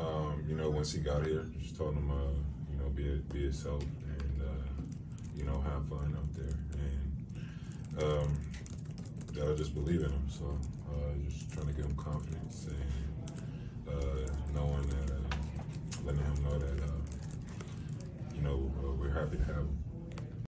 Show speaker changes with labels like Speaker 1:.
Speaker 1: You know, once he got here, just told him, you know, be yourself and, you know, have fun out there. And I just believe in him. So just trying to give him confidence and knowing that, letting him know that, you know, we're happy to have him.